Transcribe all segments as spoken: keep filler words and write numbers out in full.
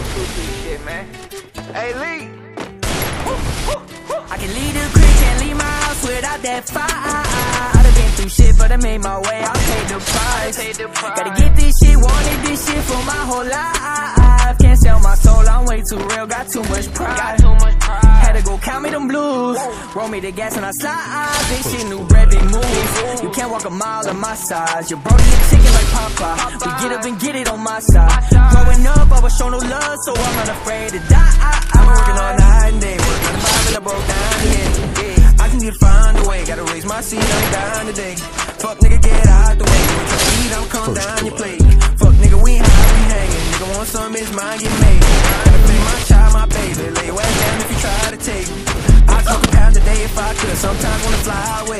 two three shit, man. Hey, Lee. I can leave the crib, can't leave my house without that fire. I done been through shit, but I made my way, I'll pay the price. Gotta get this shit, wanted this shit for my whole life. Can't sell my soul, I'm way too real, got too much pride. Had to go count me them blues, roll me the gas and I slide. Big shit, new bread, big moves. You can't walk a mile on my size. Your brody a chicken like Popeye. We get up and get it on my side. Growing up, I was shown no love, so I'm not afraid to die. I'm working all night and day, working the five and I broke down again. I can get find a way, gotta raise my seat, I'm down today. Fuck nigga, get out the way. You try to eat, I'll come down your plate. Fuck nigga, we high, we hanging. Nigga want some, it's mine, get made. Gotta play my child, my baby. Lay your ass down if you try to take me. I'd smoke a pound a day if I could. Sometimes wanna fly away.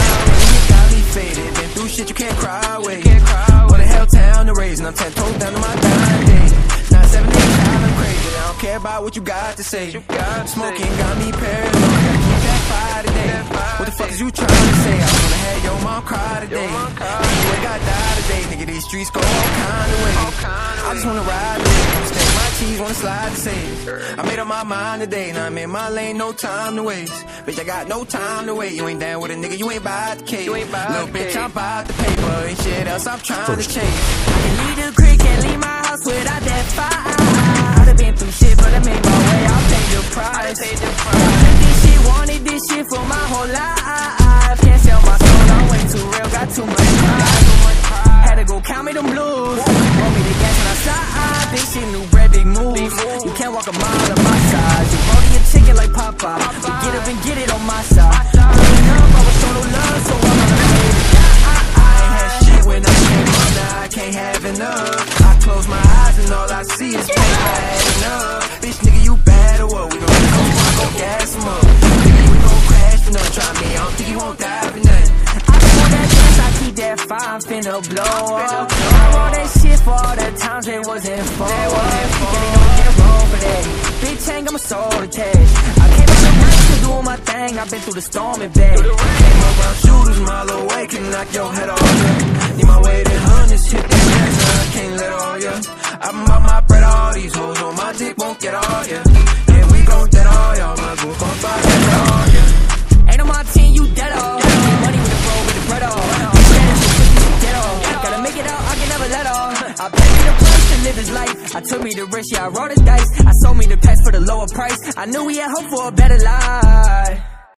You got me faded, been through shit you can't cry away. What the hell town to raise, and I'm ten toes down to my dying day. Now seven days out, I'm crazy. I don't care about what you got to say. Smoking got me paranoid. Gotta keep that fire today. What the fuck is you trying to say? I wanna have your mom cry today. You ain't got die today. Nigga, these streets go all kind of ways. I just wanna ride today. Stay my cheese, wanna slide to save. I made up my mind today. Now I'm in my lane, no time to waste. Bitch, I got no time to wait. You ain't down with a nigga, you ain't by the cake. Little bitch, I'm by the paper. Ain't shit else I'm trying to chase. I can leave the crib, can't leave my house without that fire. I done been through shit, but I made my way, I'll pay the price. Wanted this shit, wanted this shit for my whole life. Can't sell my soul, I'm way too real, got too much pride. Had to go count me them blues, roll me the gas and I slide. Big shit, new bread, big moves. You can't walk a mile on my side. You brody a chicken like Popeye. We get up and get it on my side. Growing up, I was shown no love, so I'm not afraid to die. I ain't had shit when I came up, now I can't have enough. I close my eyes and all I see is paper adding up. Bitch, nigga, you bad or what? We gon' go, we gon' gas him up. Nigga, we gon' crash for nothing. Try me, I don't think you won't die for nothing. I just want that dance, I keep that fire, I'm finna blow up. I wrote that shit for all the times it wasn't for. Yeah, they don't get a roll for that. Bitch, ain't got my soul attached. I came out the rain to do my thing, I've been through the storm and back. Came around shooters, mile away, can knock your head off, yeah. Need my weight in hundreds, hit the gas, I can't let all, yeah. I'm about my bread, all these hoes on my dick won't get all, yeah. Yeah, we gon' get all, y'all, my group gon' buy that all, yeah. Ain't on my team, you dead all. Get money with the flow, with the bread all. You stand and you get all. Gotta make it out, I can never let all. I paid me the price to live his life. I took me the risk, yeah, I rolled the dice. I sold me the pets for the lower price. I knew we had hope for a better life.